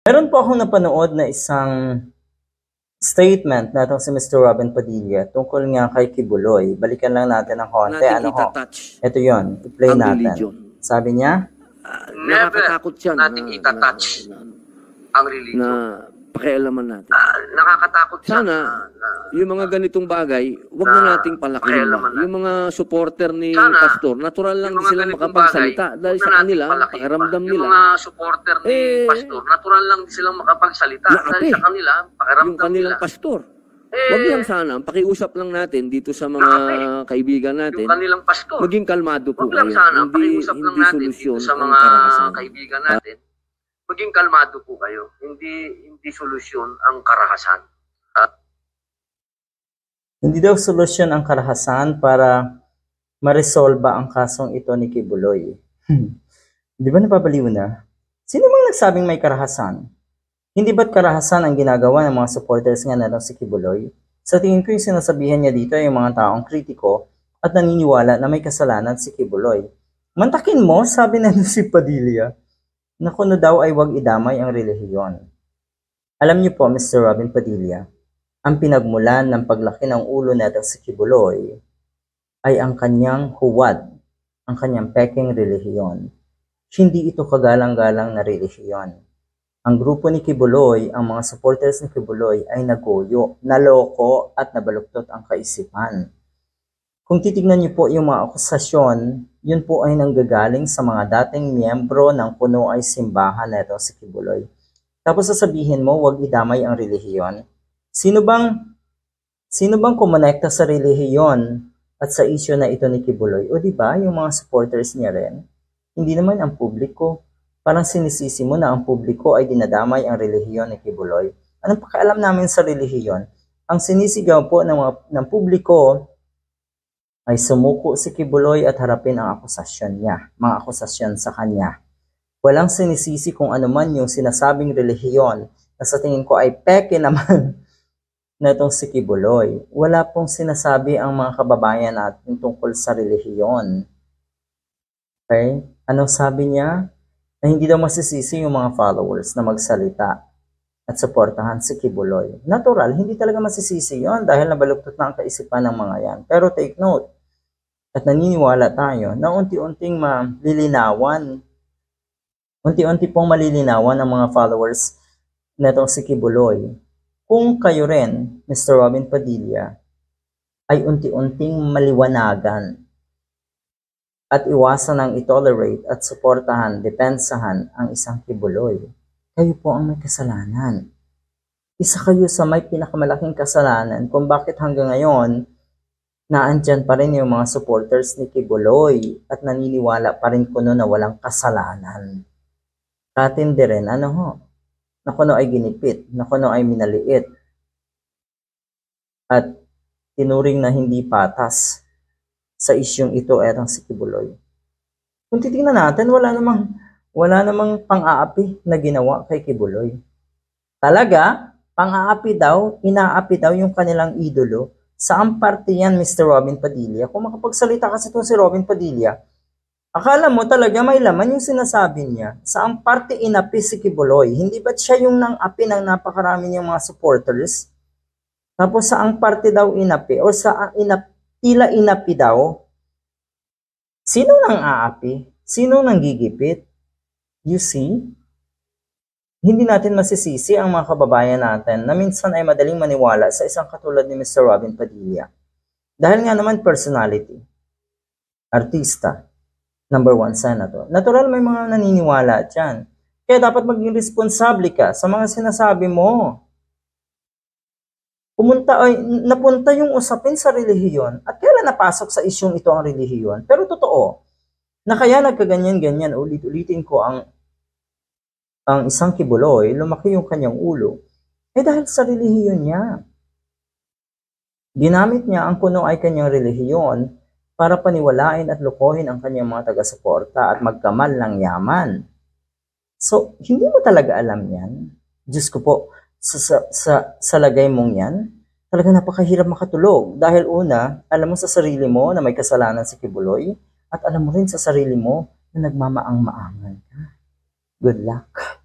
Meron po akong napanood na isang statement na itong si Mr. Robin Padilla tungkol nga kay Kibuloy. Balikan lang natin ng konti. Nating Ano ho? itatouch Ito yun. I-play ang natin. religion. Sabi niya, Never nakakatakot yan nating itatouch ang religion. na pakialaman natin. Nakakatakot siya Sana, yung mga ganitong bagay, wag na nating palakihin. pakialaman natin. Yung mga supporter ni Sana, Pastor, natural lang yung di mga silang ganitong makapagsalita. bagay, Dahil huwag sa na nating kanila, palakihin pakiramdam pa. nila, Yung mga supporter ni Pastor, natural lang di silang makapagsalita. Naapi. Dahil sa kanila, pakiramdam yung kanilang nila. pastor. Wag lang sana, pakiusap lang natin dito sa mga kaibigan natin. Yung kanilang pastor. Maging kalmado po Huwag lang kayo. sana, Hindi, pakiusap lang hindi natin solusyon dito sa ang mga karahasan. kaibigan natin. Maging kalmado po kayo. Hindi solusyon ang karahasan. hindi daw solusyon ang karahasan para maresolba ang kasong ito ni Kibuloy. Di ba napabaliw na? Sino bang nagsabing may karahasan? Hindi ba't karahasan ang ginagawa ng mga supporters nga na si Kibuloy? Sa tingin ko yung sinasabihan niya dito ay yung mga taong kritiko at naniniwala na may kasalanan si Kibuloy. Mantakin mo, sabi na si Padilla, na kuno daw ay wag idamay ang relihiyon. Alam niyo po, Mr. Robin Padilla, ang pinagmulan ng paglaki ng ulo natin si Kibuloy ay ang kanyang huwad, ang kanyang peking relihiyon. Hindi ito kagalang-galang na relihiyon. Ang grupo ni Kibuloy, ang mga supporters ni Kibuloy ay nagoyo, naloko at nabaluktot ang kaisipan. Kung titignan niyo po yung mga akusasyon, yun po ay nanggagaling sa mga dating miyembro ng puno ay simbahan na ito si Kibuloy. Tapos sasabihin mo, wag idamay ang relihiyon. Sino bang kumonekta sa relihiyon at sa isyu na ito ni Kibuloy? O di ba yung mga supporters niya rin? Hindi naman ang publiko. Parang sinisisi mo na ang publiko ay dinadamay ang relihiyon ni Kibuloy. Anong pakialam namin sa relihiyon? Ang sinisigaw po ng publiko ay sumuko si Kibuloy at harapin ang akusasyon niya, mga akusasyon sa kanya. Walang sinisisi kung ano man yung sinasabing relihiyon na sa tingin ko ay peke naman na itong si Kibuloy. Wala pong sinasabi ang mga kababayan natin tungkol sa relihiyon. Okay? Anong sabi niya? Na hindi daw masisisi yung mga followers na magsalita at suportahan si Kibuloy. Natural, hindi talaga masisisi yon dahil nabaluktot na ang kaisipan ng mga yan. Pero take note, at naniniwala tayo na unti-unting pong malilinawan ng mga followers na itong si Kibuloy. Kung kayo rin, Mr. Robin Padilla, ay unti-unting maliwanagan at iwasan ang itolerate at suportahan, depensahan ang isang Kibuloy. Kayo po ang may kasalanan. Isa kayo sa may pinakamalaking kasalanan kung bakit hanggang ngayon naandyan pa rin yung mga supporters ni Kibuloy at naniniwala pa rin kuno na walang kasalanan. Katindi rin, na kuno ay ginipit, na kuno ay minaliit at tinuring na hindi patas sa isyong ito etong si Kibuloy. Kung titingnan natin, wala namang pang-aapi na ginawa kay Kibuloy. Talaga, pang-aapi daw, inaapi daw yung kanilang idolo. Saan parte yan, Mr. Robin Padilla? Kung makapagsalita kasi itong si Robin Padilla, akala mo talaga may laman yung sinasabi niya. Saan parte inapi si Kibuloy? Hindi ba't siya yung nang-api ng napakarami niyang mga supporters? Tapos saan parte daw inapi? O saan tila inapi daw? Sino nang aapi? Sino nang gigipit? You see? Hindi natin masisisi ang mga kababayan natin na minsan ay madaling maniwala sa isang katulad ni Mr. Robin Padilla. Dahil nga naman personality, artista, #1 senator. Natural may mga naniniwala dyan. Kaya dapat maging responsable ka sa mga sinasabi mo. Napunta yung usapin sa relihiyon at kailan napasok sa isyong ito ang relihiyon. Pero totoo, na kaya nagkaganyan-ganyan, ulit-ulitin ko ang isang Kibuloy, lumaki yung kanyang ulo, dahil sa relihiyon niya. Ginamit niya ang kuno ay kanyang relihiyon para paniwalain at lukohin ang kanyang mga taga-suporta at magkamal ng yaman. So, hindi mo talaga alam yan. Diyos ko po, sa lagay mong yan, talaga napakahirap makatulog. Dahil una, alam mo sa sarili mo na may kasalanan si Kibuloy at alam mo rin sa sarili mo na nagmamaang-maangan ka. Good luck.